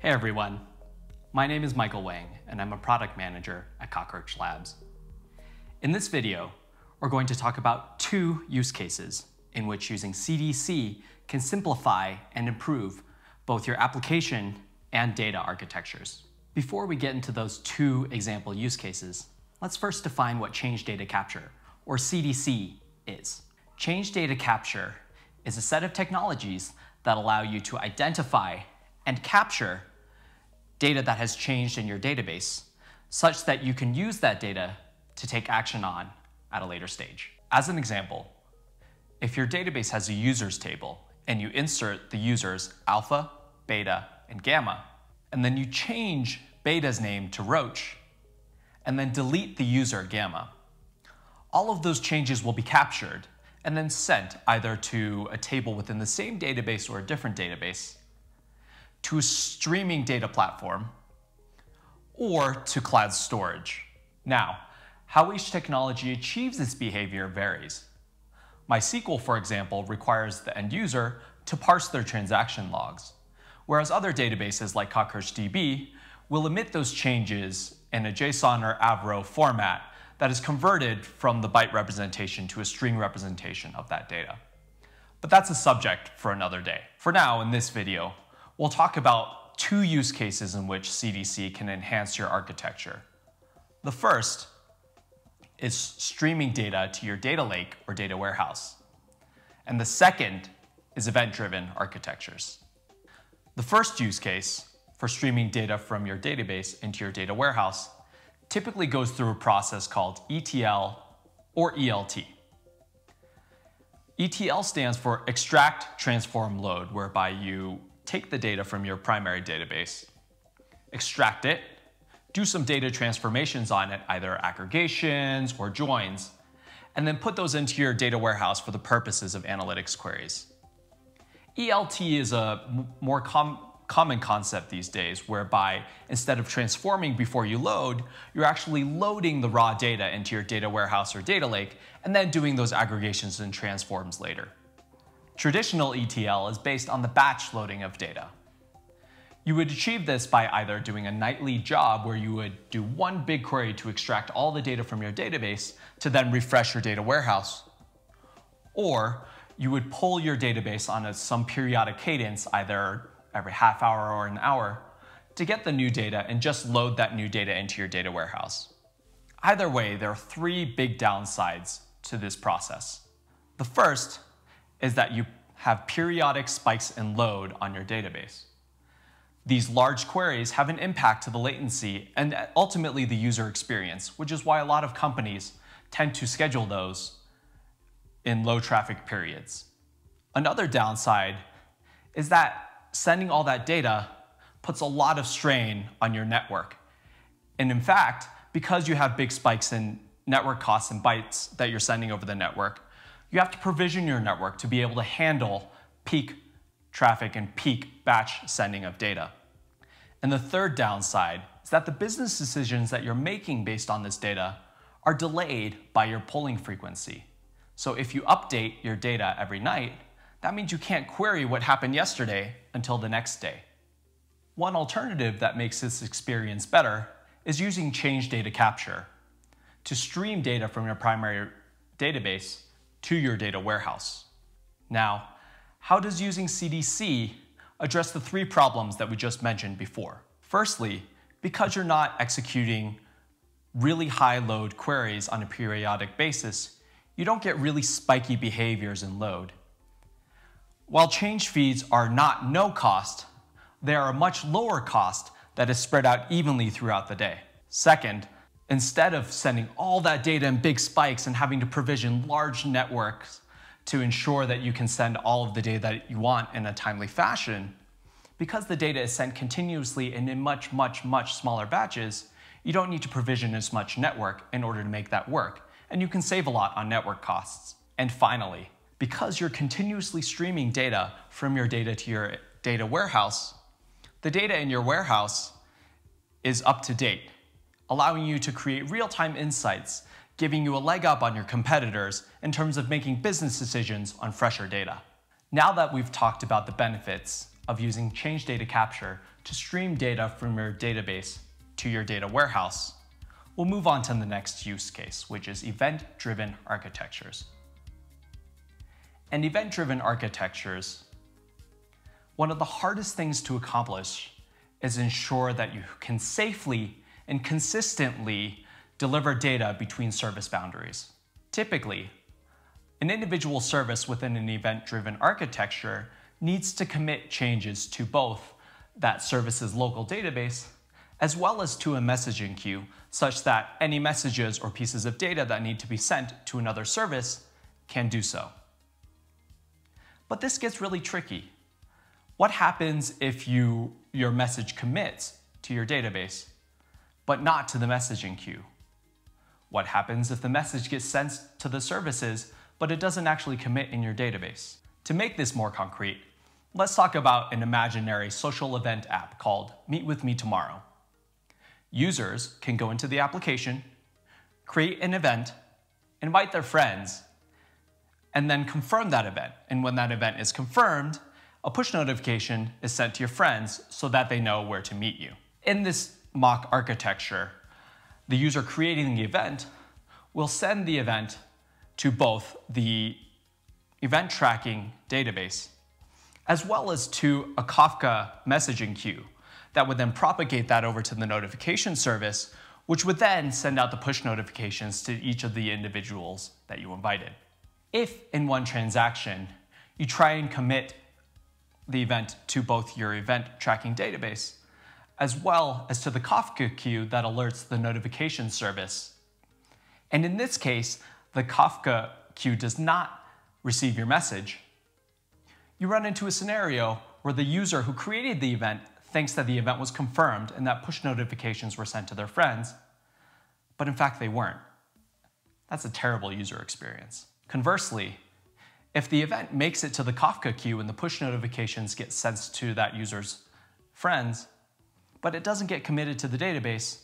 Hey everyone, my name is Michael Wang and I'm a product manager at Cockroach Labs. In this video, we're going to talk about two use cases in which using CDC can simplify and improve both your application and data architectures. Before we get into those two example use cases, let's first define what Change Data Capture, or CDC, is. Change Data Capture is a set of technologies that allow you to identify and capture data that has changed in your database, such that you can use that data to take action on at a later stage. As an example, if your database has a users table and you insert the users alpha, beta, and gamma, and then you change beta's name to Roach, and then delete the user gamma, all of those changes will be captured and then sent either to a table within the same database or a different database, to a streaming data platform, or to cloud storage. Now, how each technology achieves this behavior varies. MySQL, for example, requires the end user to parse their transaction logs, whereas other databases like CockroachDB will emit those changes in a JSON or Avro format that is converted from the byte representation to a string representation of that data. But that's a subject for another day. For now, in this video, we'll talk about two use cases in which CDC can enhance your architecture. The first is streaming data to your data lake or data warehouse. And the second is event-driven architectures. The first use case for streaming data from your database into your data warehouse typically goes through a process called ETL or ELT. ETL stands for Extract, Transform, Load, whereby you take the data from your primary database, extract it, do some data transformations on it, either aggregations or joins, and then put those into your data warehouse for the purposes of analytics queries. ELT is a more common concept these days, whereby instead of transforming before you load, you're actually loading the raw data into your data warehouse or data lake, and then doing those aggregations and transforms later. Traditional ETL is based on the batch loading of data. You would achieve this by either doing a nightly job where you would do one big query to extract all the data from your database to then refresh your data warehouse, or you would pull your database on some periodic cadence, either every half hour or an hour, to get the new data and just load that new data into your data warehouse. Either way, there are three big downsides to this process. The first is that you have periodic spikes in load on your database. These large queries have an impact to the latency and ultimately the user experience, which is why a lot of companies tend to schedule those in low traffic periods. Another downside is that sending all that data puts a lot of strain on your network. And in fact, because you have big spikes in network costs and bytes that you're sending over the network, you have to provision your network to be able to handle peak traffic and peak batch sending of data. And the third downside is that the business decisions that you're making based on this data are delayed by your polling frequency. So if you update your data every night, that means you can't query what happened yesterday until the next day. One alternative that makes this experience better is using Change Data Capture to stream data from your primary database to your data warehouse. Now, how does using CDC address the three problems that we just mentioned before? Firstly, because you're not executing really high load queries on a periodic basis, you don't get really spiky behaviors in load. While change feeds are not no cost, they are a much lower cost that is spread out evenly throughout the day. Second, instead of sending all that data in big spikes and having to provision large networks to ensure that you can send all of the data that you want in a timely fashion, because the data is sent continuously and in much smaller batches, you don't need to provision as much network in order to make that work, and you can save a lot on network costs. And finally, because you're continuously streaming data from your data to your data warehouse, the data in your warehouse is up to date, allowing you to create real-time insights, giving you a leg up on your competitors in terms of making business decisions on fresher data. Now that we've talked about the benefits of using Change Data Capture to stream data from your database to your data warehouse, we'll move on to the next use case, which is event-driven architectures. And event-driven architectures, one of the hardest things to accomplish is ensure that you can safely and consistently deliver data between service boundaries. Typically, an individual service within an event-driven architecture needs to commit changes to both that service's local database as well as to a messaging queue, such that any messages or pieces of data that need to be sent to another service can do so. But this gets really tricky. What happens if your message commits to your database, but not to the messaging queue? What happens if the message gets sent to the services, but it doesn't actually commit in your database? To make this more concrete, let's talk about an imaginary social event app called Meet With Me Tomorrow. Users can go into the application, create an event, invite their friends, and then confirm that event. And when that event is confirmed, a push notification is sent to your friends so that they know where to meet you. In this mock architecture, the user creating the event will send the event to both the event tracking database as well as to a Kafka messaging queue that would then propagate that over to the notification service, which would then send out the push notifications to each of the individuals that you invited. If in one transaction, you try and commit the event to both your event tracking database, as well as to the Kafka queue that alerts the notification service, and in this case, the Kafka queue does not receive your message, you run into a scenario where the user who created the event thinks that the event was confirmed and that push notifications were sent to their friends, but in fact they weren't. That's a terrible user experience. Conversely, if the event makes it to the Kafka queue and the push notifications get sent to that user's friends, but it doesn't get committed to the database,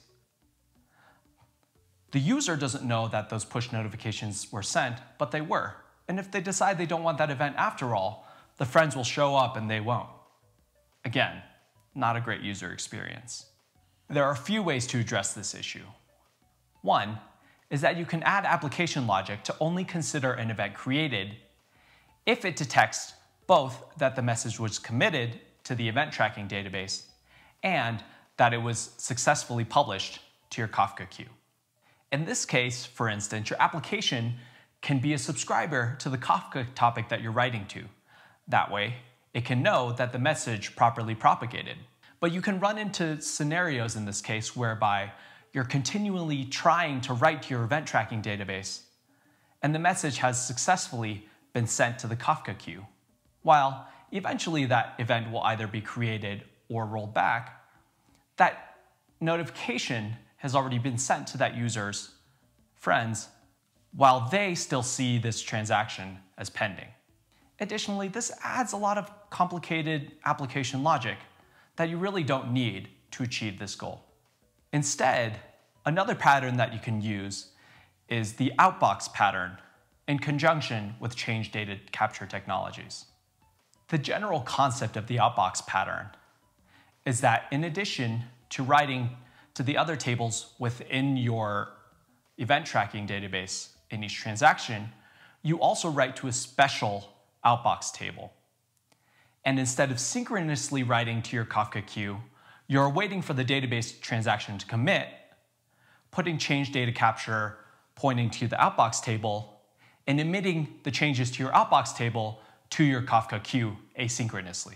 the user doesn't know that those push notifications were sent, but they were. And if they decide they don't want that event after all, the friends will show up and they won't. Again, not a great user experience. There are a few ways to address this issue. One is that you can add application logic to only consider an event created if it detects both that the message was committed to the event tracking database and that it was successfully published to your Kafka queue. In this case, for instance, your application can be a subscriber to the Kafka topic that you're writing to. That way, it can know that the message properly propagated. But you can run into scenarios in this case whereby you're continually trying to write to your event tracking database, and the message has successfully been sent to the Kafka queue. While eventually that event will either be created or rolled back, that notification has already been sent to that user's friends while they still see this transaction as pending. Additionally, this adds a lot of complicated application logic that you really don't need to achieve this goal. Instead, another pattern that you can use is the Outbox pattern in conjunction with change data capture technologies. The general concept of the Outbox pattern is that in addition to writing to the other tables within your event tracking database in each transaction, you also write to a special Outbox table. And instead of synchronously writing to your Kafka queue, you're waiting for the database transaction to commit, putting change data capture pointing to the Outbox table, and emitting the changes to your Outbox table to your Kafka queue asynchronously.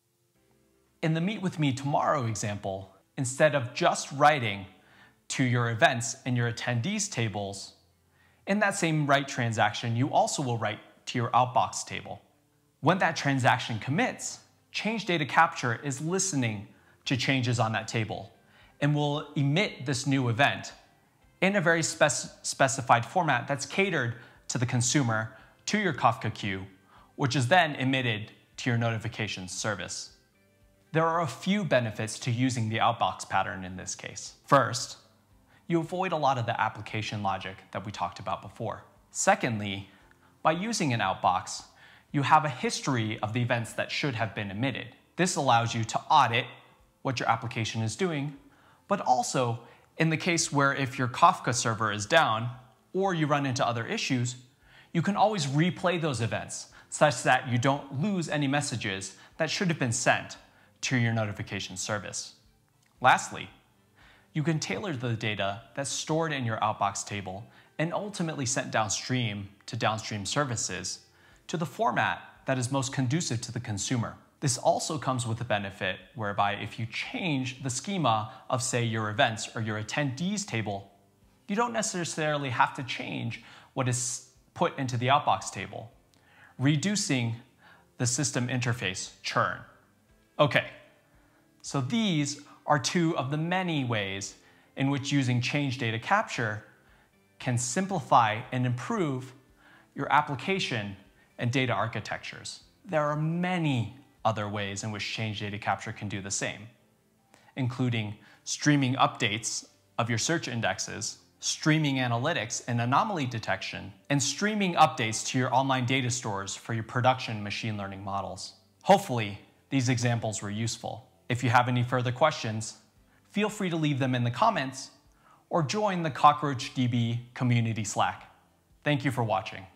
In the Meet With Me Tomorrow example, instead of just writing to your events and your attendees tables, in that same write transaction, you also will write to your Outbox table. When that transaction commits, change data capture is listening to changes on that table and will emit this new event in a very specified format that's catered to the consumer, to your Kafka queue, which is then emitted to your notifications service. There are a few benefits to using the Outbox pattern in this case. First, you avoid a lot of the application logic that we talked about before. Secondly, by using an Outbox, you have a history of the events that should have been emitted. This allows you to audit what your application is doing, but also in the case where if your Kafka server is down or you run into other issues, you can always replay those events such that you don't lose any messages that should have been sent to your notification service. Lastly, you can tailor the data that's stored in your Outbox table and ultimately sent downstream to downstream services to the format that is most conducive to the consumer. This also comes with a benefit whereby if you change the schema of, say, your events or your attendees table, you don't necessarily have to change what is put into the Outbox table, reducing the system interface churn. Okay, so these are two of the many ways in which using change data capture can simplify and improve your application and data architectures. There are many other ways in which change data capture can do the same, including streaming updates of your search indexes, streaming analytics and anomaly detection, and streaming updates to your online data stores for your production machine learning models. Hopefully, these examples were useful. If you have any further questions, feel free to leave them in the comments or join the Cockroach DB community Slack. Thank you for watching.